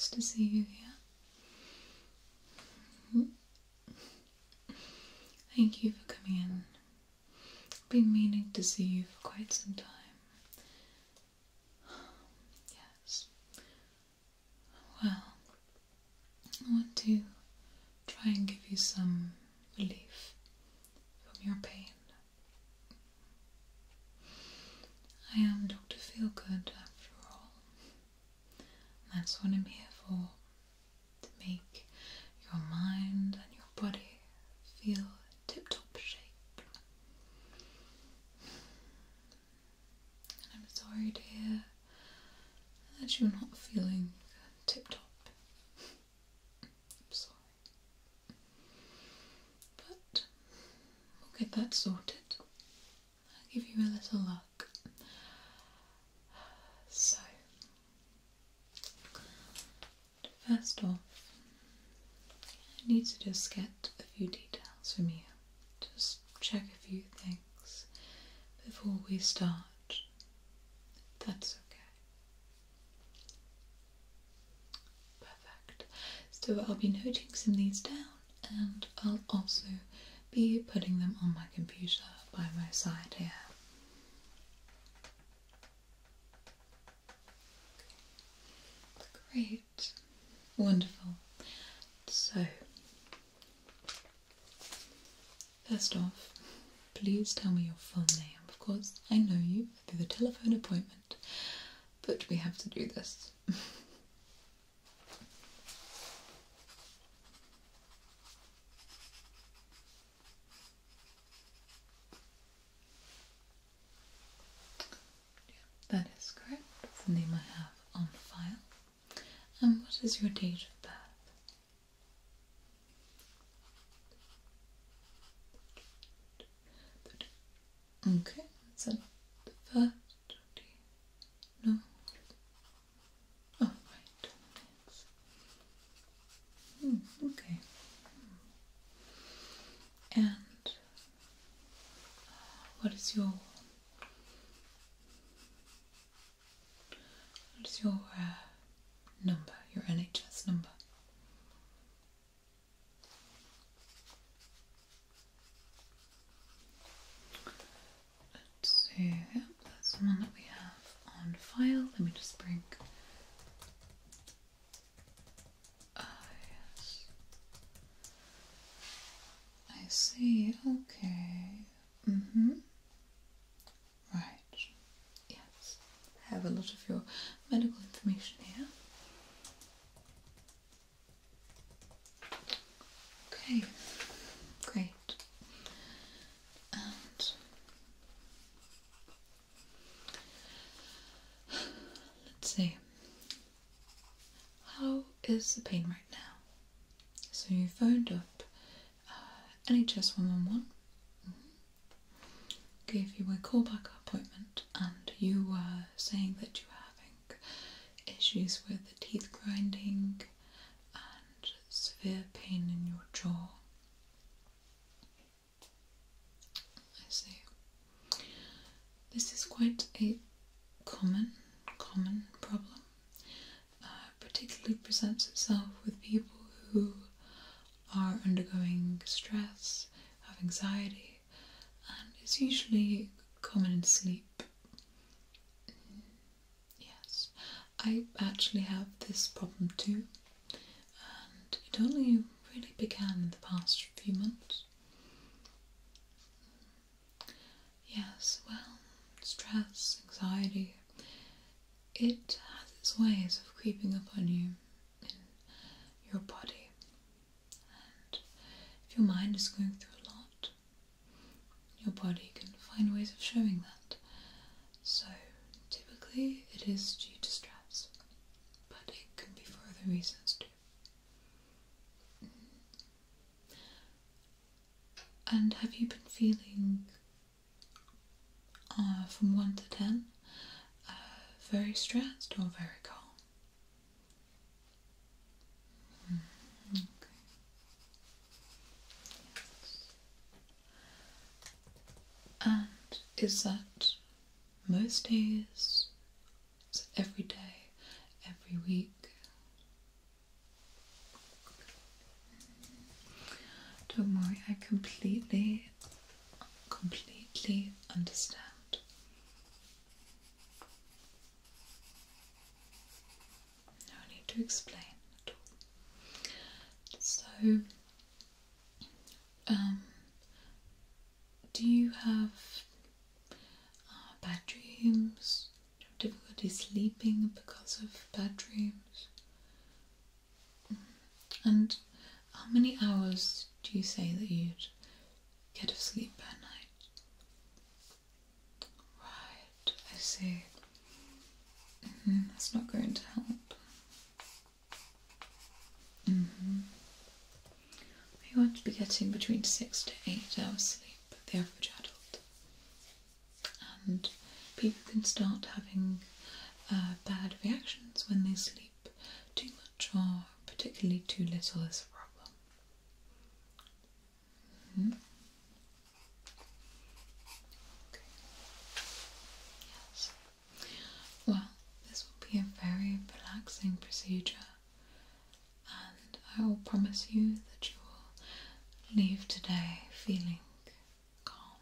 nice to see you here. Thank you for coming in. I've been meaning to see you for quite some time. Yes. Well, I want to try and give you some relief from your pain. I am Dr. Feelgood after all. That's what I'm here for, to make your mind and your body feel tip-top shape. And I'm sorry to hear that you're not feeling tip-top. I'm sorry. But we'll get that sorted. I'll give you a little luck. So, first off, I need to just get a few details from you. Just check a few things before we start. If that's okay. Perfect. So I'll be noting some of these down, and I'll also be putting them on my computer by my side here. Great. Wonderful. So, first off, please tell me your full name. Of course, I know you through the telephone appointment, but we have to do this. That is correct. That's the name I have on file. And what is your date of birth? Okay, is that the first? No? Oh, right. Yes. Okay. And what is your number, your NHS number? Let's see, yep, that's the one that we have on file. Let me just bring. Yes. I see, okay. Right. Yes. I have a lot of your medical information here. Okay, great. And let's see. How is the pain right now? So you phoned up NHS 111, gave you a callback appointment, and you were saying that you were having issues with the teeth grinding and severe pain in your jaw. I see. This is quite a common problem. Particularly presents itself with people who are undergoing stress, have anxiety, and it's usually common in sleep. Yes, I actually have this problem too, and it only really began in the past few months. Yes, well, stress, anxiety, it has its ways of creeping up on you in your body, and if your mind is going through a lot, your body can find ways of showing that. So typically it is due to stress, but it can be for other reasons too. And have you been feeling from 1 to 10 very stressed or very calm? Okay. Yes. And is that most days? Is it every day? Every week? I completely understand. No need to explain at all. So, do you have bad dreams? Do you have difficulty sleeping because of bad dreams? And how many hours do you say that you'd get of sleep per night? Right, I see. That's not going to help. You want to be getting between 6 to 8 hours sleep, the average adult. And people can start having bad reactions when they sleep too much or particularly too little is a problem. Okay. Yes. Well, this will be a very relaxing procedure, and I will promise you that you will leave today feeling calm.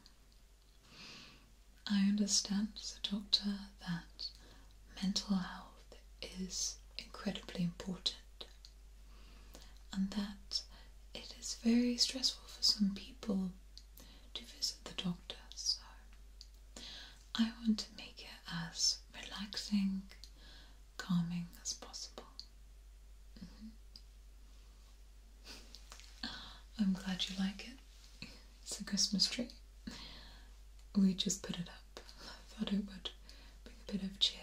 I understand as a doctor that mental health is incredibly important, and that it is very stressful for some people to visit the doctor, so I want to make it as relaxing, calming as possible. I'm glad you like it. It's a Christmas tree. We just put it up. I thought it would bring a bit of cheer.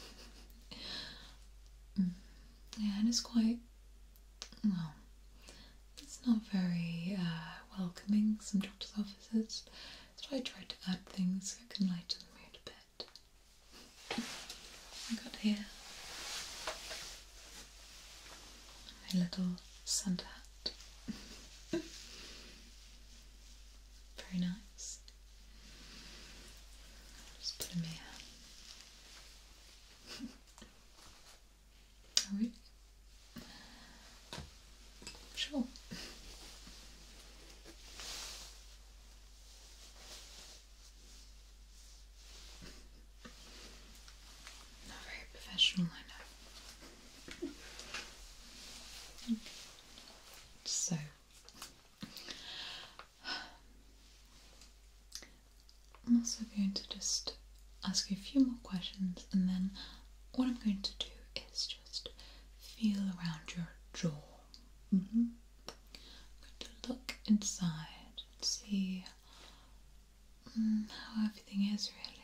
Yeah, and it's quite, well, it's not very welcoming, some doctor's offices, so I tried to add things that can lighten the mood a bit. I got here my little Santa hat. Very nice. Just put him here. Are we? Sure. Not very professional, I know. Okay. So, I'm also going to just ask you a few more questions, and then what I'm going to do is just feel around your jaw. I'm going to look inside and see how everything is really.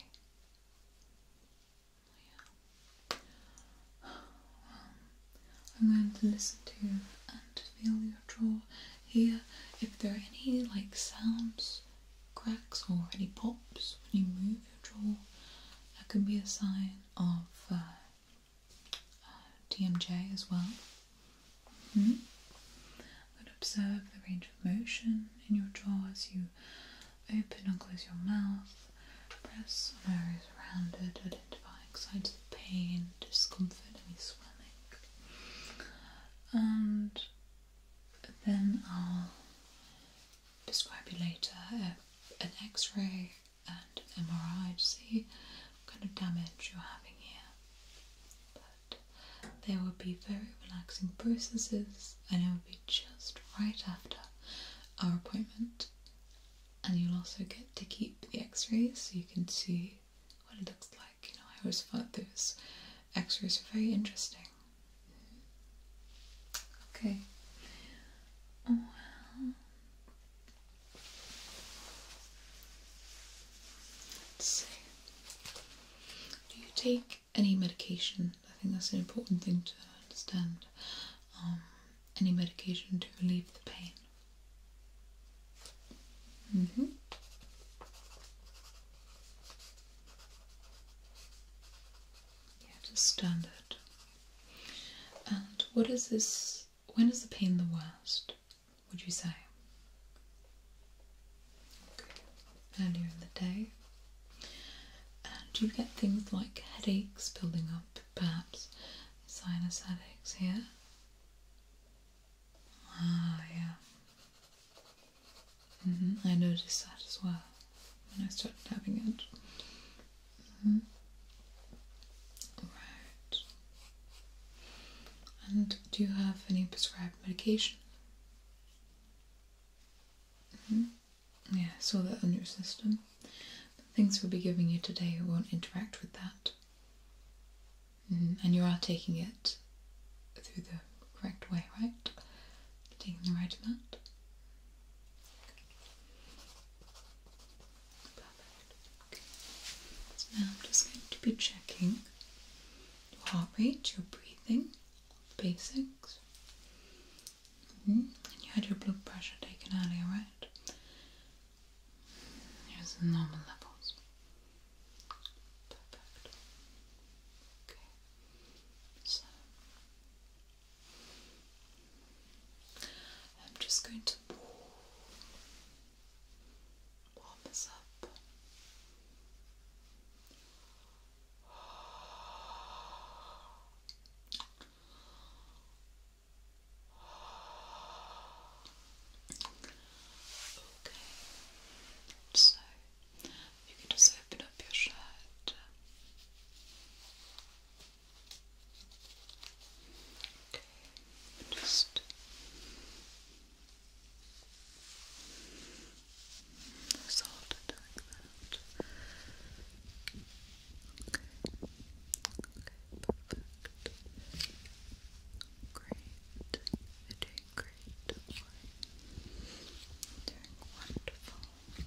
I'm going to listen to and feel your jaw here. If there are any like sounds, cracks or any pops when you move your jaw, that can be a sign of TMJ as well. I'm going to observe the range of motion in your jaw as you open and close your mouth, press on areas around it, identifying signs of pain, discomfort, any swelling. And then I'll prescribe you later an X-ray and an MRI to see what kind of damage you're having here. But they will be very relaxing processes, and it will be just right after our appointment. And you'll also get to keep the X-rays so you can see what it looks like. You know, I always thought those X-rays were very interesting. Okay. Oh, well. Let's see. Do you take any medication? I think that's an important thing to understand. Any medication to relieve the pain? Yeah, just standard. And what is this? When is the pain the worst, would you say? Okay. Earlier in the day. And do you get things like headaches building up, perhaps sinus headaches here? Ah, yeah. notice that as well when I started having it. Right. And do you have any prescribed medication? Yeah, I saw that on your system. The things we'll be giving you today won't interact with that. And you are taking it through the correct way, right? Taking the right amount. Perfect. Okay. So now I'm just going to be checking your heart rate, your breathing, basics. And you had your blood pressure taken earlier, right? Here's the normal levels. Perfect. Okay. So I'm just going to warm this up. Okay. So you can just open up your shirt. Okay. Just hold it like that. Okay, perfect. Great. You're doing great, don't worry. Doing wonderful.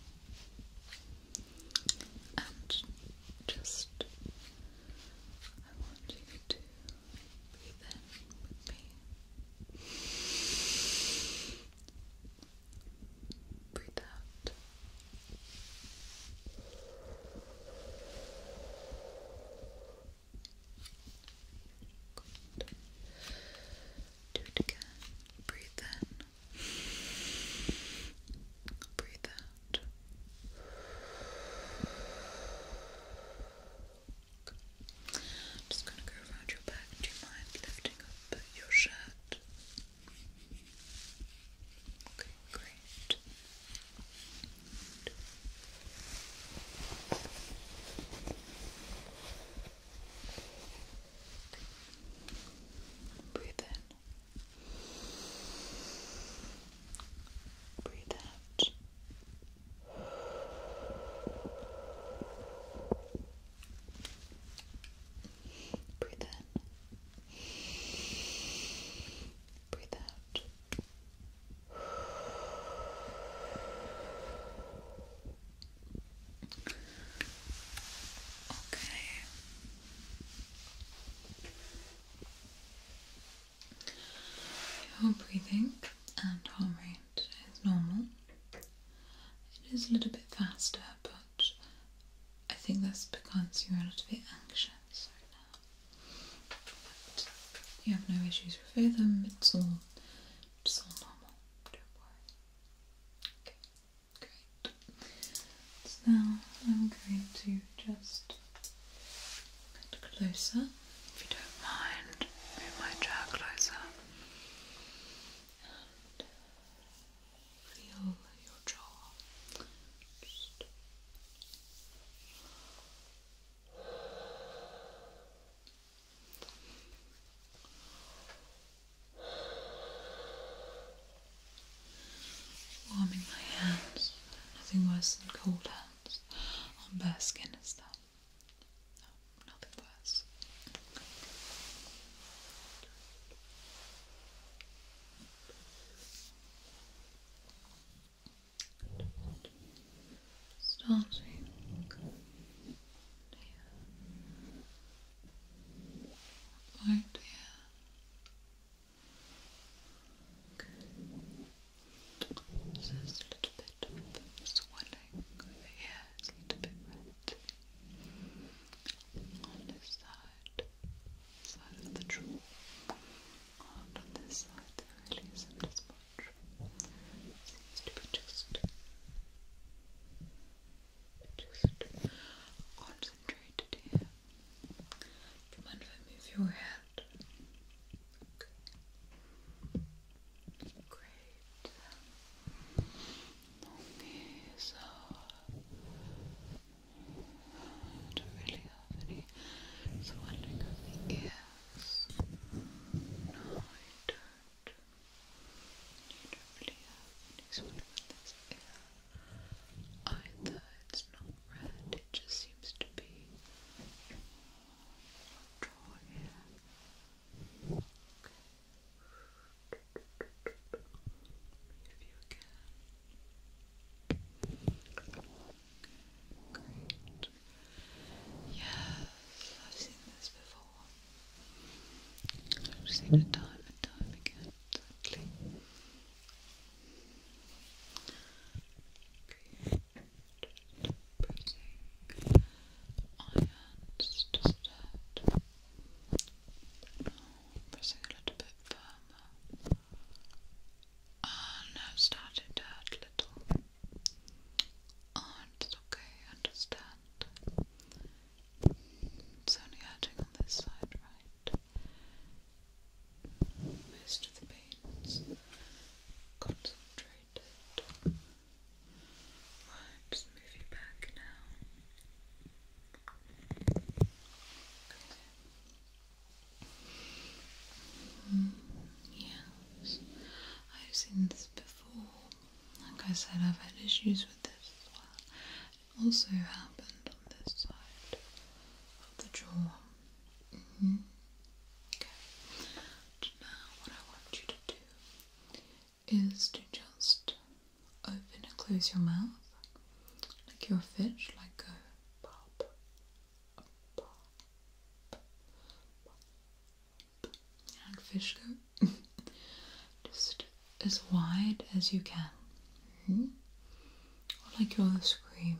And just, I want you to breathe in with me. Breathe out. Do it again. Breathe in. Breathe out. Just going to go around your back. Do you mind lifting up your shirt? Okay, great. Breathe in. Breathe out. Breathe in. Breathe out. Okay. Your breathing and heart rate is normal. It is a little bit faster, but I think that's because you're a little bit anxious right now. But you have no issues with rhythm, it's all normal, don't worry. Okay, great. So now I'm going to just get closer, if you don't mind, move my chair closer. Feel your jaw. Just warming my hands. Nothing worse than cold hands on bare skin, is there? No, nothing worse. Starting here, right here. Okay. So there's a little bit of swelling over here, it's a little bit red. doing it time and time again. Exactly. Okay. Pressing my hands just that. Pressing a little bit firmer. Now starting to hurt a little. Oh, it's okay, I understand. It's only hurting on this side, right? Most of the pain's concentrated. Right, just move you back now. Yes, I've seen this before. Like I said, I've had issues with this as well. It also happened on this side of the jaw. Okay. And now what I want you to do is to just open and close your mouth like you're a fish, like go pop, pop, like fish go. Just as wide as you can. Or like you're the scream.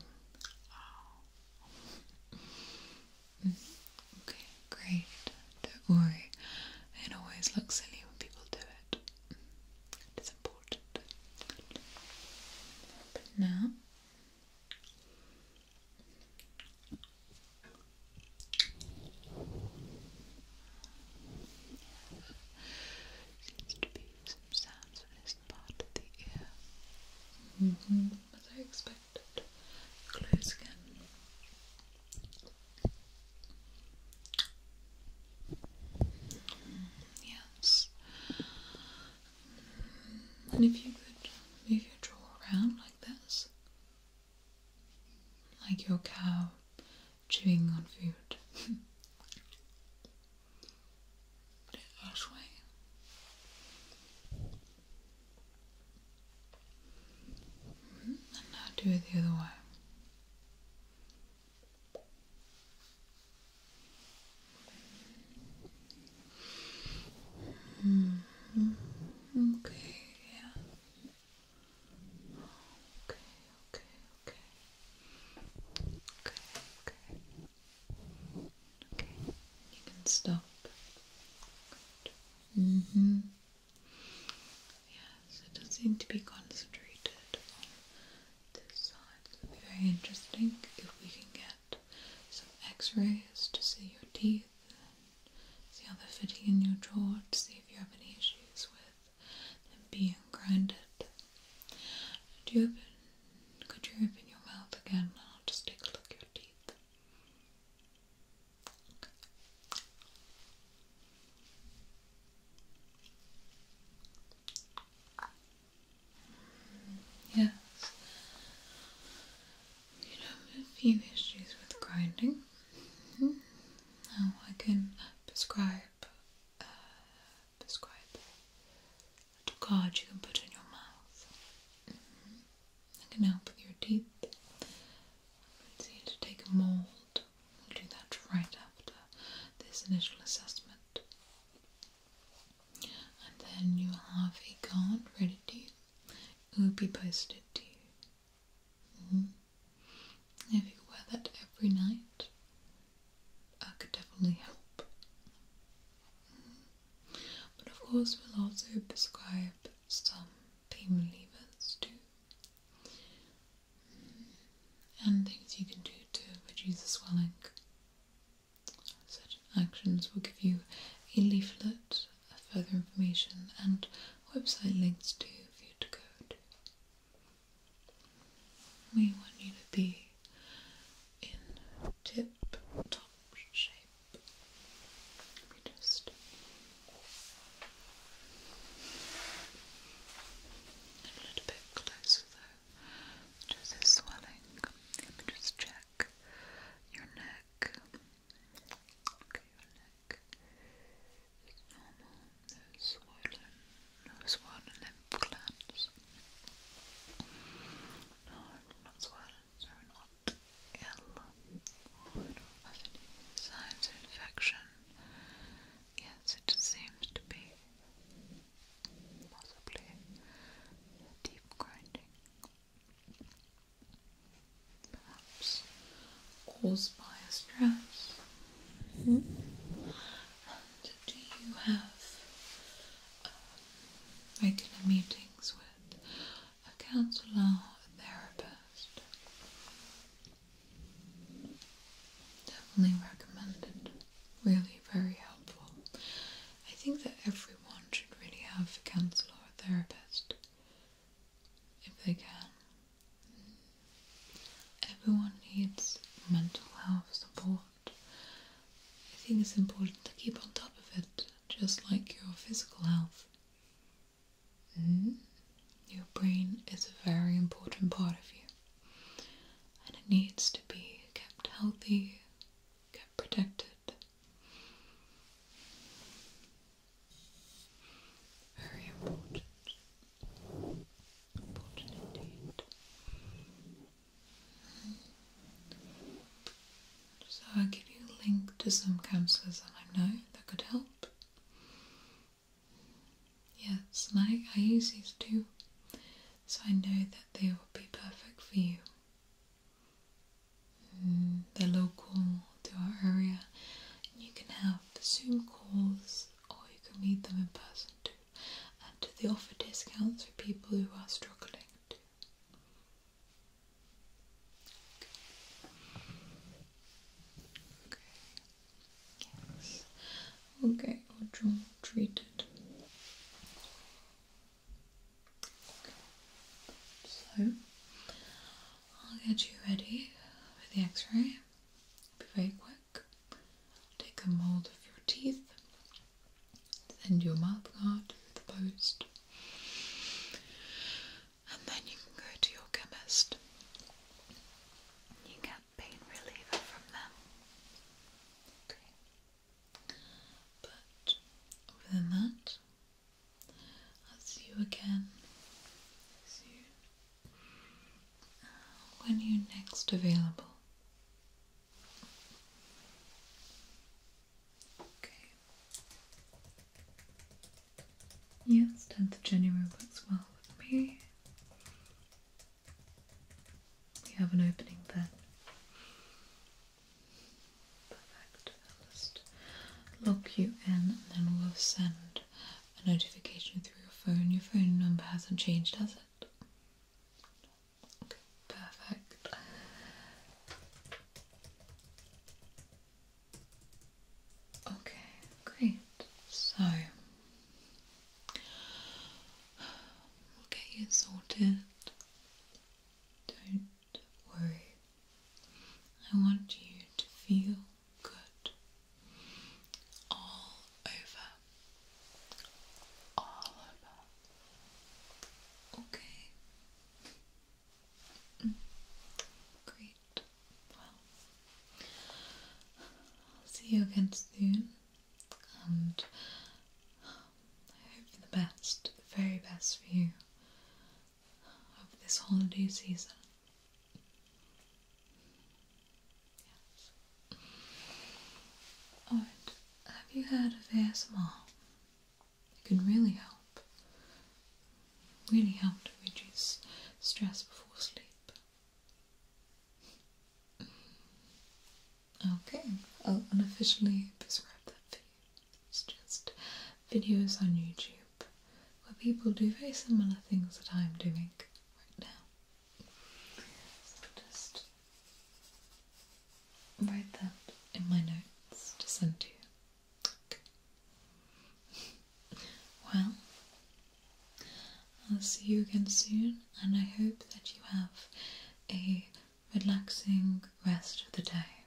Okay, great. Don't worry. It always looks silly when people do it. It's important. But now, seems to be some sounds on this part of the ear. As I expected. Close again. Yes. And if you could move your jaw around like this, like your cow chewing on food. Put it this way. And now do it the other way. Okay, yeah. Okay. Okay, you can stop. Yes, it does seem to be concentrated on this side. It'll be very interesting if we can get some x-rays to see your teeth and see how they're fitting in your jaw, to see if you have any issues with them being grounded. Could you open your mouth again and I'll just take a look at your teeth. Yes. You have a few issues with grinding. Now I can prescribe a little card you can put in your mouth. I can help with your teeth. I'm going to take a mould. We'll do that right after this initial assessment. And then you'll have a card ready to you. It will be posted to you. If you wear that every night, that could definitely help. But of course, we'll also prescribe some pain relievers too. And things you can do to reduce the swelling. Certain actions will give you a leaflet, further information, and website links too for you to go to. We want you to be in tip-top shape. Let me just a little bit closer though to this swelling. Let me just check your neck. Okay, your neck is normal. No swollen lymph glands. No, not swollen. Sorry, not caused by stress. And do you have regular meetings with a counsellor or a therapist? Definitely recommended. Really very helpful. I think that everyone should really have a counsellor or a therapist if they can. Everyone needs mental health support. I think it's important to keep on top of it, just like your physical health. Your brain is a very important part of you, and it needs to be kept healthy, kept protected. Very important. Important indeed. So I'll give you a link to some counsellors that I know that could help. Yes, and I use these too, so I know that they will be perfect for you. They're local to our area, and you can have Zoom calls or you can meet them in person too, and they offer discounts for people who are struggling too. Okay. Yes. Okay, all treated. So, I'll get you ready for the x-ray. Be very quick. Take a mold of your teeth, send your mouth guard through the post, and then you can go to your chemist. You get pain reliever from them. Okay. But other than that, I'll see you again soon. When are you next available? Okay. Yes, 10th of January works well with me. We have an opening then. Perfect. I'll just lock you in and then we'll send a notification through your phone. Your phone number hasn't changed, has it? Okay, perfect. Okay, great. So, we'll get you sorted. Don't worry. I want you to feel good all over. All over. Okay. Great. Well, I'll see you again soon, and I hope for the best, the very best for you over this holiday season. Yes. Alright, have you heard of ASMR? It can really help. Really help to reduce stress before sleep. Okay, I'll unofficially prescribe that for you. It's just videos on YouTube where people do very similar things that I'm doing right now. So I'll just write that in my notes to send to you. Okay. Well, I'll see you again soon, and I hope that you have a relaxing rest of the day.